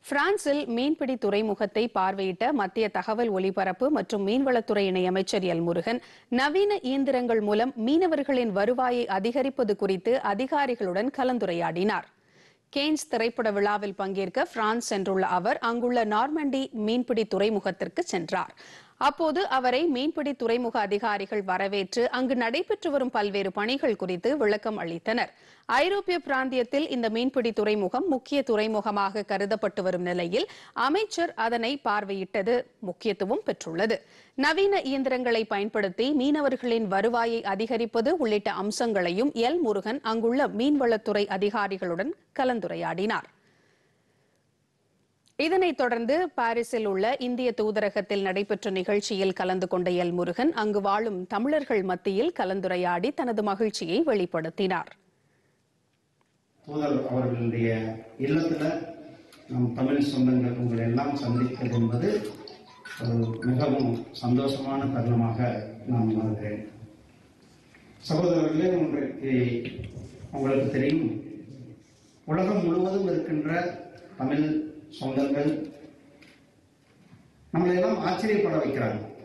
பிரான்சில் மீன்பிடி துறைமுகத்தை பார்வையிட்ட மத்திய தகவல் ஒலிபரப்பு மற்றும் மீன்வளத்துறை இணையமைச்சர் எல் முருகன் நவீன இயந்திரங்கள் மூலம் மீனவர்களின் வருவாயை அதிகரிப்பது குறித்து அதிகாரிகளுடன் கலந்துரையாடினார். கேன்ஸ் திரைப்பட விழாவில் பங்கேற்க பிரான்ஸ் சென்றுள்ள அவர் அங்குள்ள நார்மண்டி மீன்பிடி துறைமுகத்திற்கு சென்றார். அப்போது அவரை மீன்பிடி துறைமுக அதிகாரிகள் வரவேற்று அங்கு நடைபெற்று வரும் பல்வேறு பணிகள் குறித்து விளக்கம் அளித்தனர். ஐரோப்பிய பிராந்தியத்தில் இந்த மீன்பிடி துறைமுகம் முக்கிய துறைமுகமாக கருதப்பட்டு வரும் நிலையில் அமைச்சர் அதனை பார்வையிட்டது முக்கியத்துவம் பெற்றுள்ளது. நவீன இயந்திரங்களை பயன்படுத்தி மீனவர்களின் வருவாயை அதிகரிப்பது உள்ளிட்ட அம்சங்களையும் எல் முருகன் அங்குள்ள மீன்வளத்துறை அதிகாரிகளுடன் கலந்துரையாடினார். இதனைத் தொடர்ந்து பாரிஸில் உள்ள இந்திய தூதரகத்தில் நடைபெற்ற நிகழ்ச்சியில் கலந்து கொண்ட எல் முருகன் அங்கு வாழும் தமிழர்கள் மத்தியில் கலந்துரையாடி தனது மகிழ்ச்சியை வெளிப்படுத்தினார். தூதர் அவர்களுடைய இல்லத்துல நம் தமிழ் சொந்தங்கள் உங்களை எல்லாம் சந்திப்பது என்பது மிகவும் சந்தோஷமான தருணமாக நான் உணர்கிறேன். சகோதரர்களே, உங்களுக்கு தெரியும், உலகம் முழுவதும் இருக்கின்ற தமிழ் சொந்தங்கள் நம்மளை எல்லாம் ஆச்சரியப்பட வைக்கிறாங்க.